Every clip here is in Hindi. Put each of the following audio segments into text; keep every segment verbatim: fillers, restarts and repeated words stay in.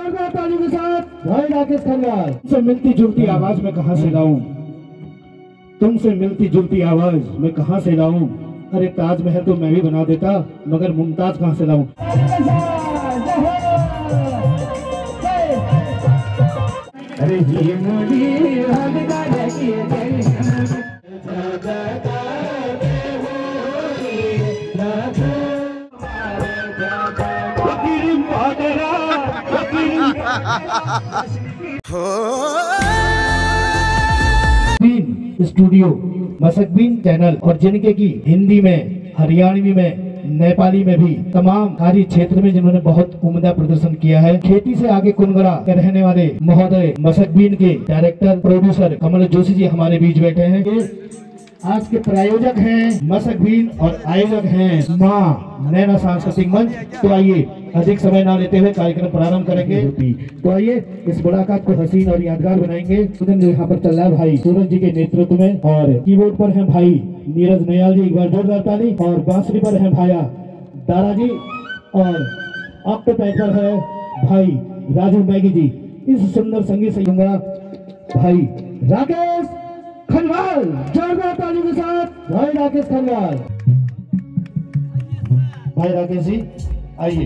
जोरदार ताली के साथ भाई राकेश खनवाल। तुमसे मिलती जुलती आवाज में कहां से लाऊं, तुमसे मिलती जुलती आवाज मैं कहां से लाऊं। अरे ताजमहल तो मैं भी बना देता, मगर मुमताज कहां से लाऊं। अरे ये मुड़ी स्टूडियो मसकबीन चैनल और जिनके की हिंदी में, हरियाणवी में, नेपाली में भी तमाम कार्य क्षेत्र में जिन्होंने बहुत उम्दा प्रदर्शन किया है। खेती से आगे कुनगरा के रहने वाले महोदय मसकबीन के डायरेक्टर प्रोड्यूसर कमल जोशी जी हमारे बीच बैठे हैं। ये आज के प्रायोजक हैं मसकबीन और आयोजक हैं मां नैना सांस्कृतिक मंच। तो आइए अधिक समय ना लेते हुए कार्यक्रम प्रारंभ करेंगे। तो आइए इस मुलाकात को हसीन और यादगार बनाएंगे। यहाँ पर चल रहा है भाई सूरज जी के नेतृत्व में, और कीबोर्ड पर हैं भाई नीरज नयाल जी, एक बार जोरदार ताली। और बांसुरी पर हैं भाया दारा जी, और ऑक्टोपैड पर है भाई राजू मैगी जी। इस सुंदर संगीत से भाई राकेश खनवाल, जोरदार ताली के साथ भाई राकेश खनवाल। भाई राकेश जी आइए।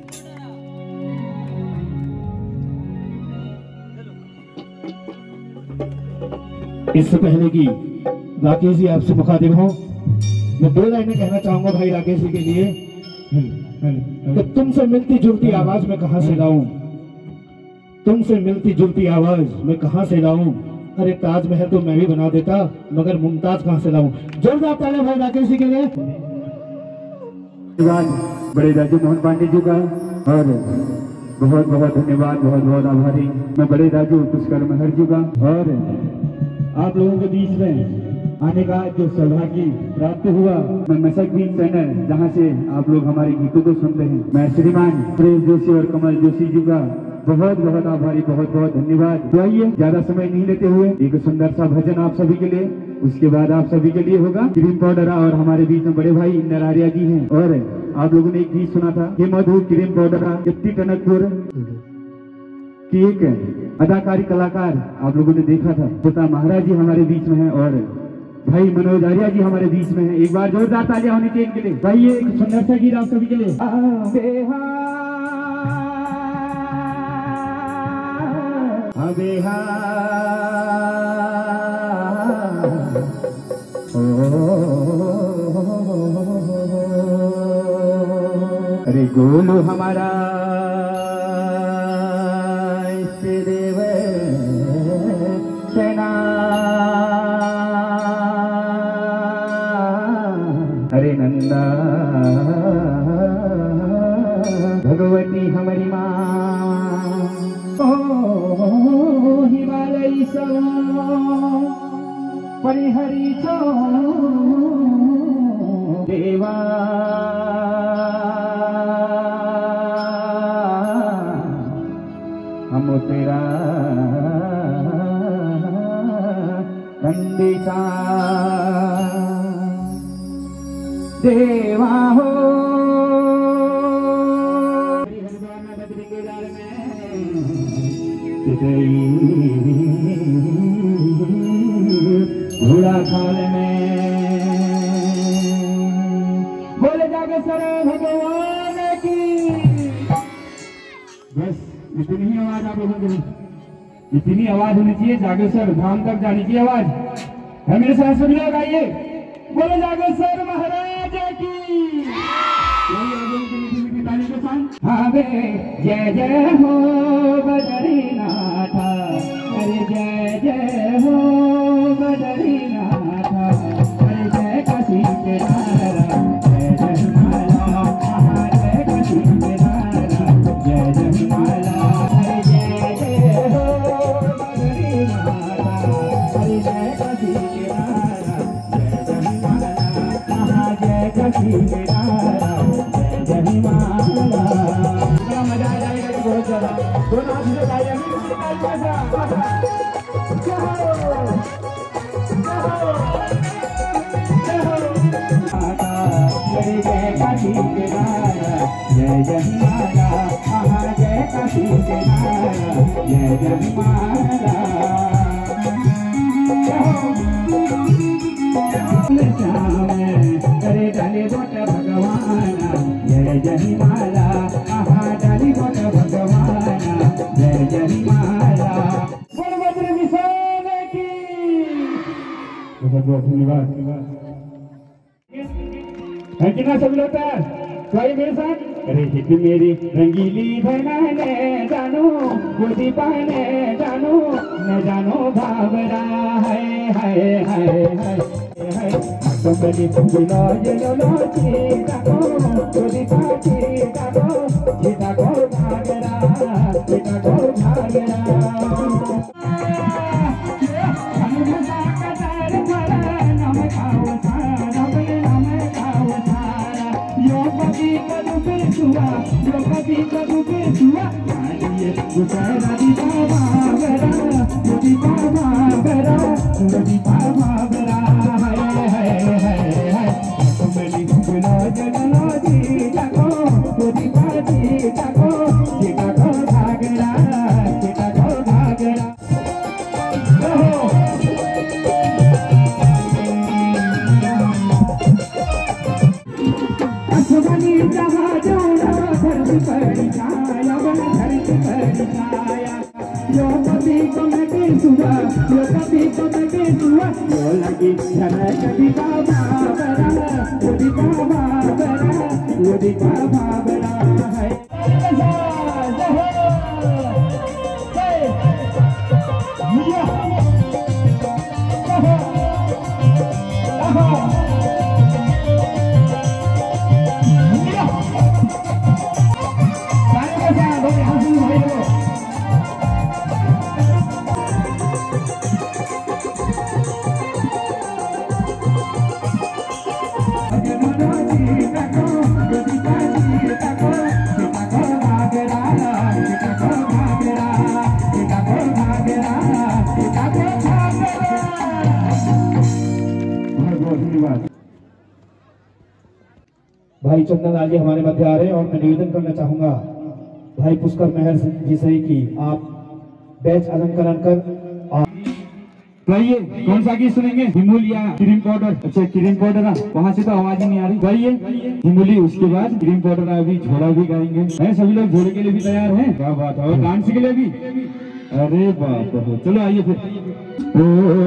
इससे पहले कि राकेश जी आपसे मुखातिब हों, मैं दो लाइनें कहना चाहूंगा भाई राकेश जी के लिए। तो तुमसे मिलती जुलती आवाज मैं कहां से लाऊं, तुमसे मिलती जुलती आवाज मैं कहां से लाऊं। अरे ताजमहल तो मैं भी बना देता, मगर मुमताज कहां से लाऊं। जोरदार ताली भाई राकेश जी के लिए। बड़े राजू मोहन पांडे जी का और बहुत बहुत धन्यवाद, बहुत बहुत आभारी मैं बड़े राजू पुष्कर महर जी का। और आप लोगों के बीच में आने का जो सौभाग्य प्राप्त हुआ, मैं मसकबीन चैनल जहां से आप लोग हमारे गीतों को सुनते हैं, मैं श्रीमान प्रेम जोशी और कमल जोशी जी का बहुत बहुत आभारी, बहुत बहुत धन्यवाद। तो आइए ज्यादा समय नहीं लेते हुए एक सुंदर सा भजन आप सभी के लिए, उसके बाद आप सभी के लिए होगा क्रीम पाउडर। और हमारे बीच में बड़े भाई नरारिया जी हैं, और आप लोगों ने एक गीत सुना था कि मधु क्रीम पाउडर कितनी टनकपुर की एक अदाकारी कलाकार आप लोगों ने देखा था, पिता महाराज जी हमारे बीच में है, और भाई मनोज आर्या जी हमारे बीच में है। एक बार जोरदार तालियां होनी चाहिए इनके लिए। भाई ये एक सुंदर सा गीत आप सभी के लिए। अबे अरे गोलू हमारा देव सेना, अरे नंदा भगवती हमारी माँ, ओ हिमालय सो परिहरी छो देवा, हम तेरा कंदिसा देवा हो। घोड़ा खाल में बोले जाके सर भगवान की। बस इतनी ही आवाज आप लोगों को, इतनी आवाज होनी चाहिए जागेश्वर धाम तक जाने की आवाज है। मेरे साथ सभी लोग आइए, बोले जागेश्वर महाराज की। हाँ बे जय जय हो बद्रीनाथ, अरे जय जय हो बद्रीनाथ, अरे जय काशी के नारा, जय जय माला, जय काशी के नारा, जय जय माला, अरे जय जय हो बद्रीनाथ, अरे जय काशी के नारा, जय जय माला, जय काशी के नारा, जय जय माला। मजा आ जाएगा बहुत ज्यादा। दोनों हाथ से गाइए, जय जय काशी के नारा, जय जय माला, जय काशी जय जय माला करे डाले बोट भगवान जय जय माला आहा डाली बोट भगवान जय जय माला बलभद्र विशाल की बहुत बहुत धन्यवाद है कि ना सब लोग तो आइए मेरे साथ अरे हित मेरी रंगीली बनाने जानो गोदी पाने जानो न जानो भावरा है है है है तो बनी बुला जलो लो चीता को गोदी पाती जानो चीता को भागरा चीता को भागरा हम मजा कर पड़ा नम खाओ सारा नम खाओ सारा यो कभी कदू पे छुआ यो कभी कदू पे छुआ ये गुसारा दी बाबा बरा दी बाबा बरा दी बाबा बरा हाय हाय हाय हाय तुम्हारी गुना जगना दी जाको दी बाजी जाको जेका को भागरा जेका को भागरा असमानी जहाँ जाना धरती पर छाया बन धरती पर छाया यो कभी कमके सुआ यो कभी कमके सुआ यो लगी धरत कभी बाबा बरा कभी बाबा बरा कभी बाबा बरा है भाई चंदन लाल जी हमारे मध्य आ रहे हैं और मैं निवेदन करना चाहूंगा भाई पुष्कर मेहर जी से ही कि आप बैच अलंकरण कर गाइए कौन सा गीत सुनेंगे हिमूल या क्रीम पाउडर अच्छा क्रीम पाउडर ना वहाँ से तो आवाज ही नहीं आ रही गाइए हिमूली उसके बाद क्रीम पाउडर अभी झोला भी गाएंगे हैं सभी लोग झोले के लिए भी तैयार हैं क्या बात है और डांस के लिए भी अरे बाप रे चलो आइए फिर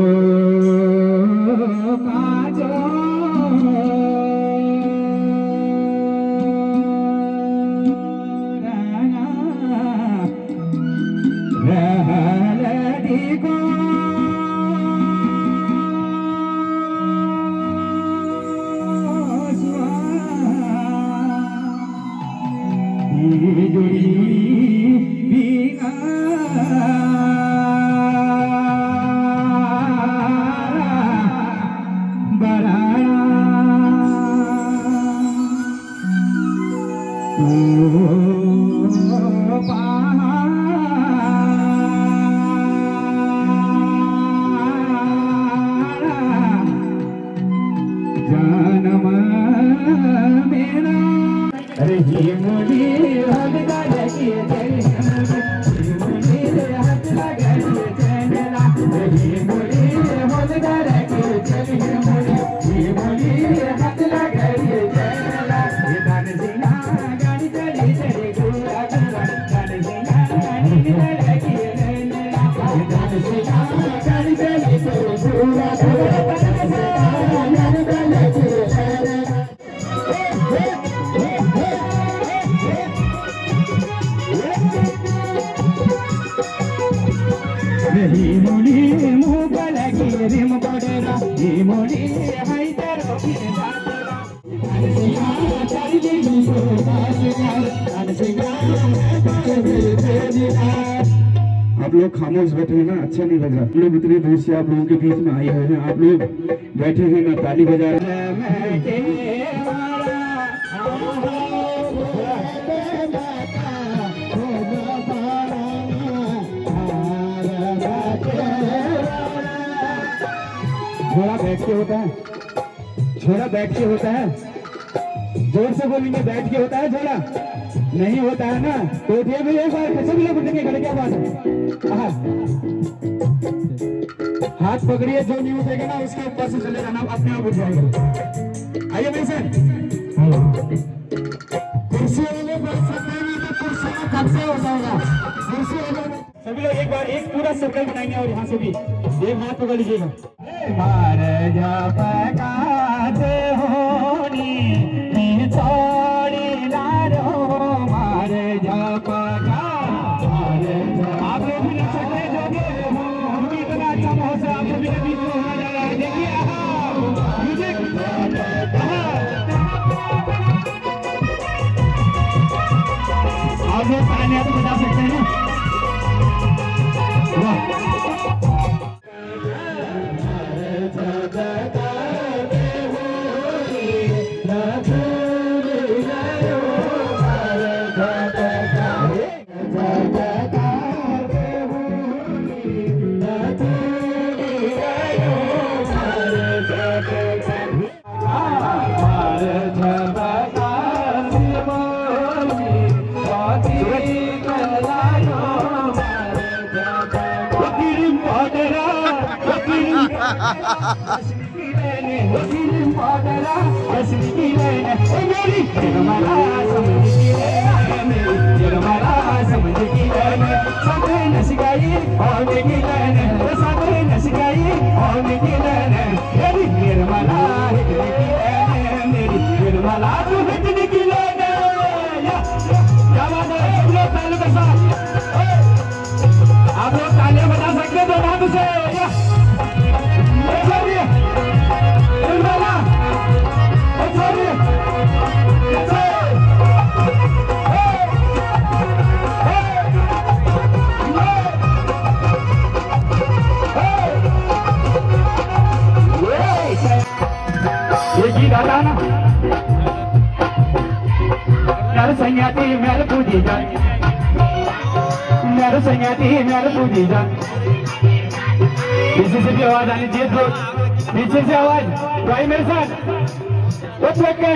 अरे ये मुझे हद लगी हाथ लगा चला ये मुझे हद लगी ये मुझे हाथ लगा चला दान सिंहा गाड़ी चली चली गोरा गोरा दान सिंहा गाड़ी लगी दान सिंहा गाड़ी चली चली गोरा गोरा हिमूली मुँह लगी रिम पड़ेगा हिमूली हैदर आप लोग खामोश बैठे हैं ना अच्छा नहीं लग रहा लोग इतनी दूर से आप लोगों के बीच में आए हुए हैं आप लोग बैठे हैं ना ताली बजा रहे हैं झोला बैठ के होता है झोला बैठ के होता है जोर से बोलेंगे बैठ के होता है झोला नहीं होता है ना तो उठिए भी एक बार कैसे भी लोग उठेंगे घर क्या बात है। हाँ। हाथ पकड़िए जो नहीं उठेगा ना उसके ऊपर से चले जाना अपने आप उठ जाएगा। आइए भाई सर कुर्सी वाले बस सकते हैं तो कुर्सी में कब्जा हो जाएगा। कुर्सी वाले सभी लोग एक बार एक पूरा सर्कल बनाएंगे और यहाँ से भी एक हाथ पकड़ लीजिएगा। मार जा पकाते होनी छोड़ी लारो मार जा पका आप लोग भी लग सकते हैं जो भी हम भी इतना अच्छा मौसम आप लोग भी बीच में होना जा रहा है। देखिए म्यूजिक आप लोग तालियां तो बजा सकते हैं ना। आप लोग तालियां बजा सकते हैं दोनों से। नर संयाती मेल पूजी जान नर संयाती मेल पूजी जान पीछे से भी आवाज आनी चाहिए तो पीछे से आवाज भाई मेरे साथ वो देखे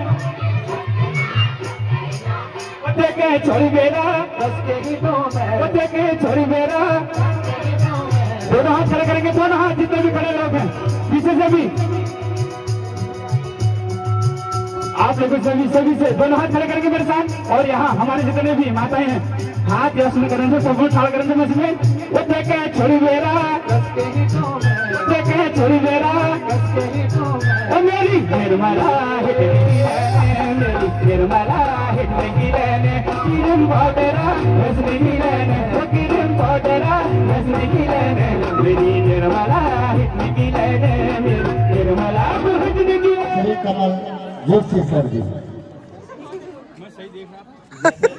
वो देखे छोरी मेरा वो देखे छोरी मेरा दोनों हाथ खड़े करेंगे दोनों हाथ जितने भी खड़े लोग हैं पीछे से भी आप लोगों सभी सभी से दोनों हाथ खड़े करेंगे मेरे साथ और यहाँ हमारे जितने भी माताएं हैं हाथ या सुन करेंगे सब ठाड़ करेंगे मसीह वो देखे छोरी मेरा देखे छोरी मेरा मेरी निर्मला निर्मला हिटने रहने किरण पाउडरा हंसने की रहने किरण पाउडरा हंसने की रहने मेरी निर्मला हिटने की रहने मेरी निर्मला हिटने की रहने जोर से सर जी। मैं सही देख रहा